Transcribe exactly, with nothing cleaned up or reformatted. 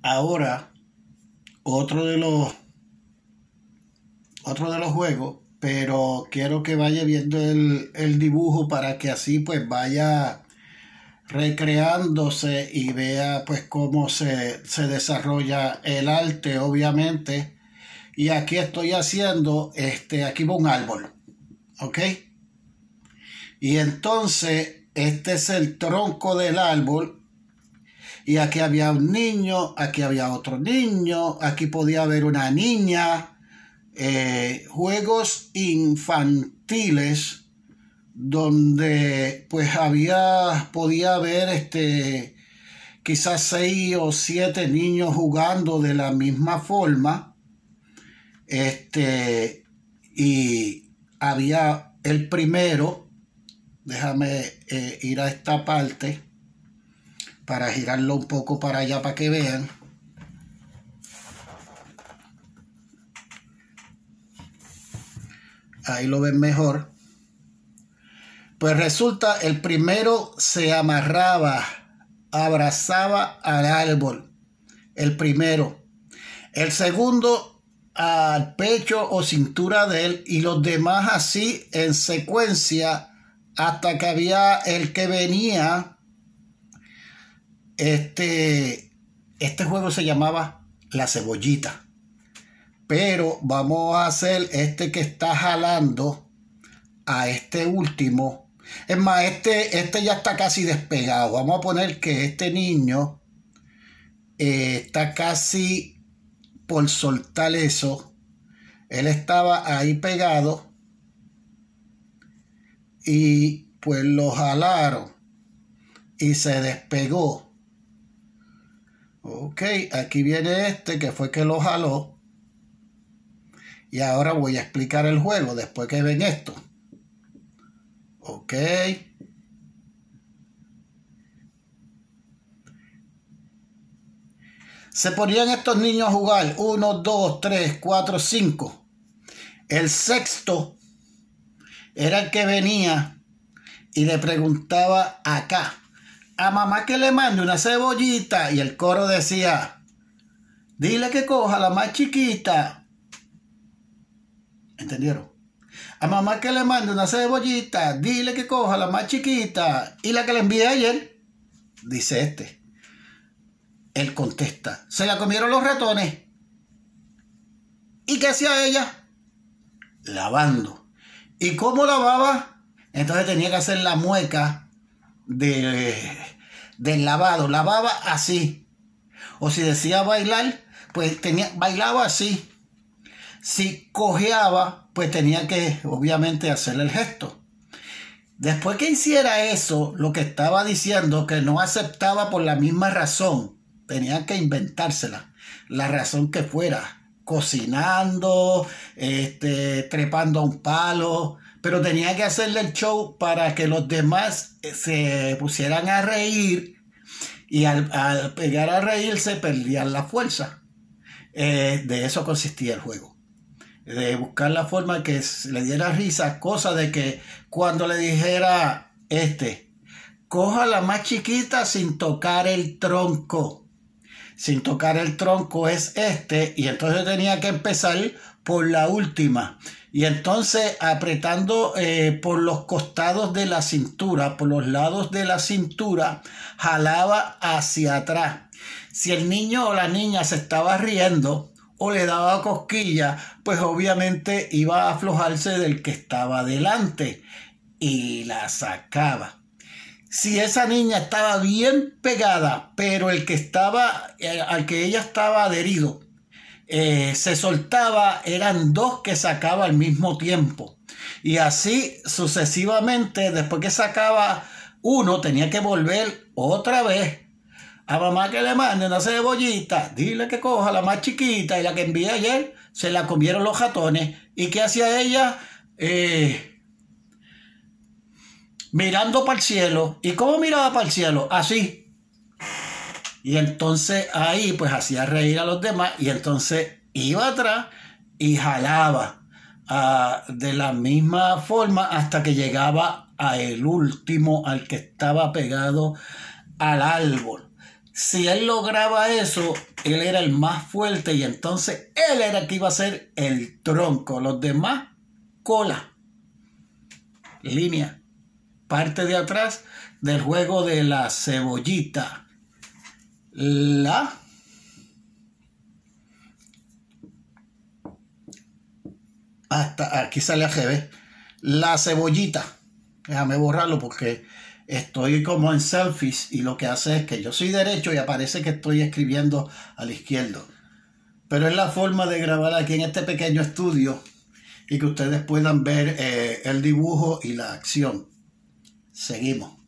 Ahora, otro de los otro de los juegos, pero quiero que vaya viendo el, el dibujo para que así pues vaya recreándose y vea pues cómo se, se desarrolla el arte, obviamente. Y aquí estoy haciendo, este, aquí va un árbol, ¿ok? Y entonces este es el tronco del árbol. Y aquí había un niño, aquí había otro niño, aquí podía haber una niña. Eh, juegos infantiles donde pues había, podía haber este, quizás seis o siete niños jugando de la misma forma. Este, y había el primero, déjame eh, ir a esta parte para girarlo un poco para allá para que vean. Ahí lo ven mejor. Pues resulta, el primero se amarraba, abrazaba al árbol. El primero. El segundo al pecho o cintura de él, y los demás así en secuencia hasta que había el que venía. Este, este juego se llamaba La Cebollita. Pero vamos a hacer este que está jalando a este último. Es más, este, este ya está casi despegado. Vamos a poner que este niño eh, está casi por soltar eso. Él estaba ahí pegado y pues lo jalaron y se despegó. Ok, aquí viene este que fue que lo jaló. Y ahora voy a explicar el juego después que ven esto. Ok. Se ponían estos niños a jugar. Uno, dos, tres, cuatro, cinco. El sexto era el que venía y le preguntaba acá: a mamá que le mande una cebollita. Y el coro decía: dile que coja la más chiquita. ¿Entendieron? A mamá que le mande una cebollita, dile que coja la más chiquita. Y la que le envié ayer, dice este. Él contesta: se la comieron los ratones. ¿Y qué hacía ella? Lavando. ¿Y cómo lavaba? Entonces tenía que hacer la mueca de, del lavado. Lavaba así. O si decía bailar, pues tenía, bailaba así. Si cojeaba, pues tenía que obviamente hacer el gesto. Después que hiciera eso, lo que estaba diciendo que no aceptaba por la misma razón, tenía que inventársela, la razón que fuera, cocinando, este, trepando a un palo, pero tenía que hacerle el show para que los demás se pusieran a reír, y al, al pegar a reírse perdían la fuerza. Eh, de eso consistía el juego. De buscar la forma que le diera risa, cosa de que cuando le dijera este, coja la más chiquita sin tocar el tronco. Sin tocar el tronco es este, y entonces tenía que empezar por la última. Y entonces apretando eh, por los costados de la cintura, por los lados de la cintura, jalaba hacia atrás. Si el niño o la niña se estaba riendo o le daba cosquilla, pues obviamente iba a aflojarse del que estaba delante y la sacaba. Si esa niña estaba bien pegada, pero el que estaba, eh, al que ella estaba adherido, eh, se soltaba, eran dos que sacaba al mismo tiempo. Y así sucesivamente, después que sacaba uno, tenía que volver otra vez. A mamá que le mande una cebollita, dile que coja la más chiquita, y la que envié ayer se la comieron los ratones. ¿Y qué hacía ella? Eh, mirando para el cielo. ¿Y cómo miraba para el cielo? Así. Y entonces ahí pues hacía reír a los demás, y entonces iba atrás y jalaba uh, de la misma forma hasta que llegaba a el último, al que estaba pegado al árbol. si él lograba eso, él era el más fuerte y entonces él era el que iba a ser el tronco. Los demás, cola, línea, parte de atrás del juego de la cebollita. La hasta aquí sale A G B. La cebollita. Déjame borrarlo porque estoy como en selfies y lo que hace es que yo soy derecho y aparece que estoy escribiendo al izquierdo. Pero es la forma de grabar aquí en este pequeño estudio y que ustedes puedan ver eh, el dibujo y la acción. Seguimos.